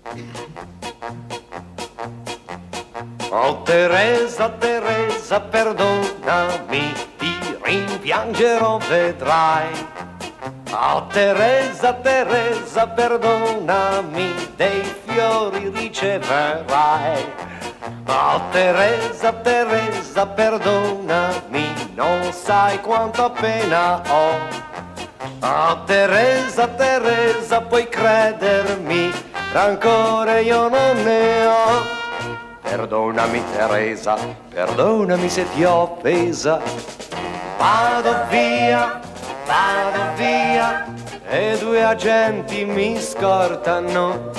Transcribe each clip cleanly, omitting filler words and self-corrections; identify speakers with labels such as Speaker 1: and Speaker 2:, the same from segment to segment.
Speaker 1: Oh Teresa, Teresa, perdonami, ti rimpiangerò, vedrai. Oh Teresa, Teresa, perdonami, dei fiori riceverai. Oh Teresa, Teresa, perdonami, non sai quanta pena ho. Oh Teresa, Teresa, puoi credermi, rancore io non ne ho. Perdonami Teresa, perdonami se ti ho offesa. Vado via, e due agenti mi scortano.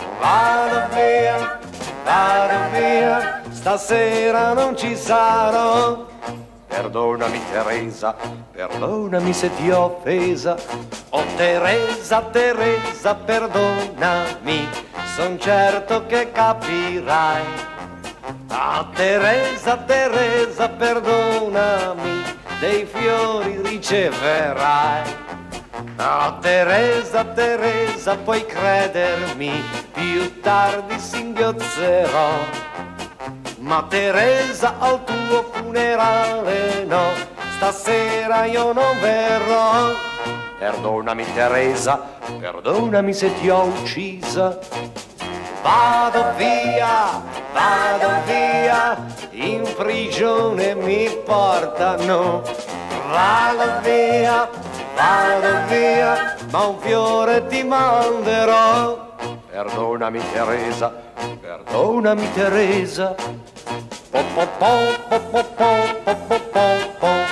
Speaker 1: Vado via, stasera non ci sarò. Perdonami Teresa, perdonami se ti ho offesa. Oh Teresa, Teresa, perdonami, son certo che capirai. Ah Teresa, Teresa, perdonami, dei fiori riceverai. Ah Teresa, Teresa, puoi credermi, più tardi singhiozzerò. Ma Teresa al tuo funerale no, stasera io non verrò. Perdonami Teresa, perdonami se ti ho uccisa. Vado via, in prigione mi portano. Vado via, ma un fiore ti manderò. Perdonami Teresa, perdonami Teresa. Po po po po po po po po po.